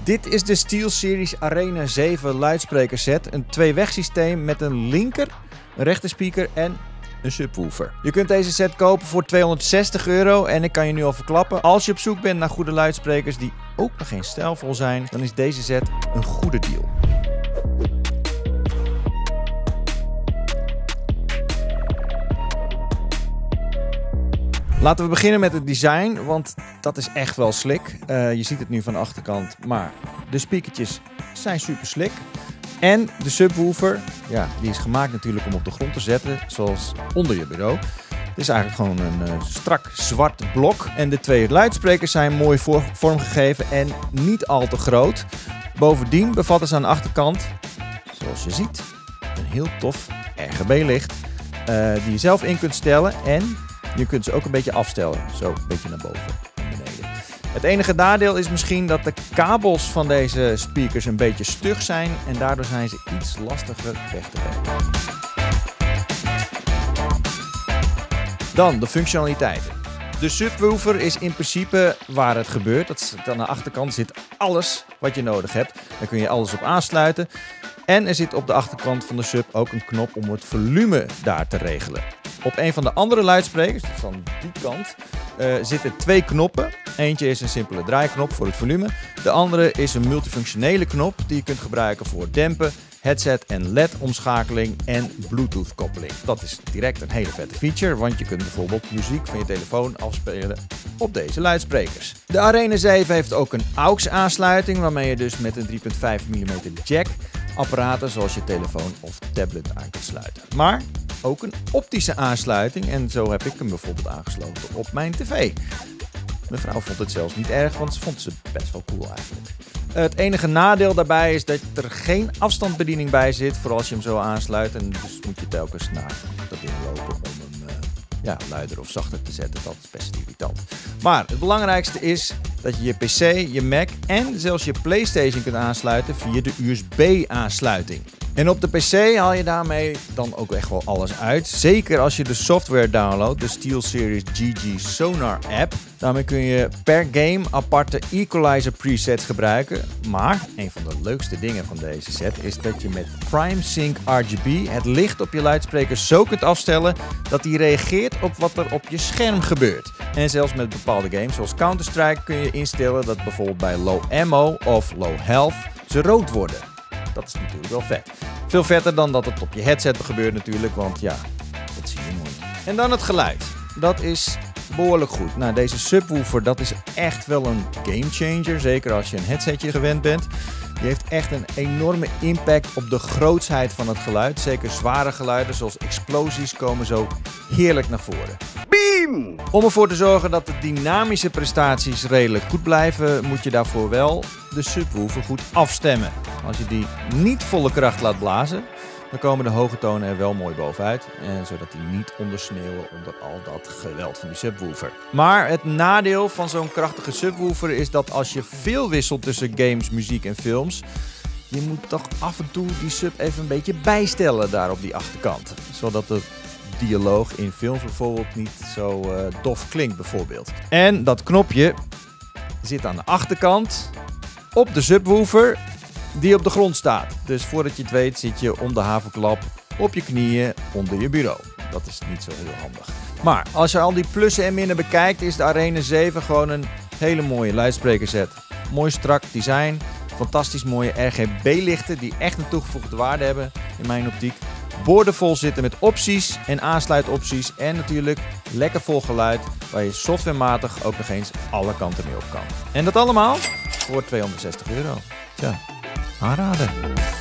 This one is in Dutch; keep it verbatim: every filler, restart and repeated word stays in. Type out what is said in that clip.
Dit is de SteelSeries Arena zeven luidspreker set. Een twee-wegsysteem met een linker, een rechter speaker en een subwoofer. Je kunt deze set kopen voor tweehonderdzestig euro en ik kan je nu al verklappen. Als je op zoek bent naar goede luidsprekers die ook nog geen stijlvol zijn, dan is deze set een goede deal. Laten we beginnen met het design, want dat is echt wel slick. Uh, je ziet het nu van de achterkant, maar de speakertjes zijn super slick. En de subwoofer, ja, die is gemaakt natuurlijk om op de grond te zetten, zoals onder je bureau. Het is eigenlijk gewoon een uh, strak zwart blok. En de twee luidsprekers zijn mooi vormgegeven en niet al te groot. Bovendien bevatten ze aan de achterkant, zoals je ziet, een heel tof R G B-licht uh, die je zelf in kunt stellen. En je kunt ze ook een beetje afstellen, zo een beetje naar boven en beneden. Het enige nadeel is misschien dat de kabels van deze speakers een beetje stug zijn en daardoor zijn ze iets lastiger weg te werken. Dan de functionaliteiten. De subwoofer is in principe waar het gebeurt. Dat zit aan de achterkant zit alles wat je nodig hebt. Daar kun je alles op aansluiten. En er zit op de achterkant van de sub ook een knop om het volume daar te regelen. Op een van de andere luidsprekers, van die kant, uh, zitten twee knoppen. Eentje is een simpele draaiknop voor het volume. De andere is een multifunctionele knop die je kunt gebruiken voor dempen, headset en L E D-omschakeling en Bluetooth koppeling. Dat is direct een hele vette feature, want je kunt bijvoorbeeld muziek van je telefoon afspelen op deze luidsprekers. De Arena zeven heeft ook een A U X aansluiting, waarmee je dus met een drie komma vijf millimeter jack apparaten zoals je telefoon of tablet aan kunt sluiten. Maar ook een optische aansluiting en zo heb ik hem bijvoorbeeld aangesloten op mijn tv. Mijn vrouw vond het zelfs niet erg, want ze vond ze best wel cool eigenlijk. Het enige nadeel daarbij is dat er geen afstandsbediening bij zit, vooral als je hem zo aansluit. En dus moet je telkens naar dat ding lopen om hem uh, ja, luider of zachter te zetten. Dat is best irritant. Maar het belangrijkste is dat je je P C, je Mac en zelfs je PlayStation kunt aansluiten via de U S B-aansluiting. En op de P C haal je daarmee dan ook echt wel alles uit. Zeker als je de software downloadt, de SteelSeries G G Sonar app. Daarmee kun je per game aparte equalizer presets gebruiken. Maar een van de leukste dingen van deze set is dat je met PrimeSync R G B het licht op je luidspreker zo kunt afstellen dat die reageert op wat er op je scherm gebeurt. En zelfs met bepaalde games zoals Counter-Strike kun je instellen dat bijvoorbeeld bij low ammo of low health ze rood worden. Dat is natuurlijk wel vet. Veel vetter dan dat het op je headset gebeurt natuurlijk, want ja, dat zie je nooit. En dan het geluid. Dat is behoorlijk goed. Nou, deze subwoofer, dat is echt wel een gamechanger. Zeker als je een headsetje gewend bent. Die heeft echt een enorme impact op de grootsheid van het geluid. Zeker zware geluiden zoals explosies komen zo heerlijk naar voren. Beam! Om ervoor te zorgen dat de dynamische prestaties redelijk goed blijven, moet je daarvoor wel de subwoofer goed afstemmen. Als je die niet volle kracht laat blazen, dan komen de hoge tonen er wel mooi bovenuit, en zodat die niet ondersneeuwen onder al dat geweld van die subwoofer. Maar het nadeel van zo'n krachtige subwoofer is dat als je veel wisselt tussen games, muziek en films, je moet toch af en toe die sub even een beetje bijstellen daar op die achterkant. Zodat de dialoog in films bijvoorbeeld niet zo uh, dof klinkt bijvoorbeeld. En dat knopje zit aan de achterkant op de subwoofer die op de grond staat. Dus voordat je het weet zit je om de haverklap op je knieën onder je bureau. Dat is niet zo heel handig. Maar als je al die plussen en minnen bekijkt, is de Arena zeven gewoon een hele mooie luidsprekerset. Mooi strak design, fantastisch mooie R G B-lichten die echt een toegevoegde waarde hebben in mijn optiek. Boordevol zitten met opties en aansluitopties en natuurlijk lekker vol geluid waar je softwarematig ook nog eens alle kanten mee op kan. En dat allemaal voor tweehonderdzestig euro. Tja, aanraden.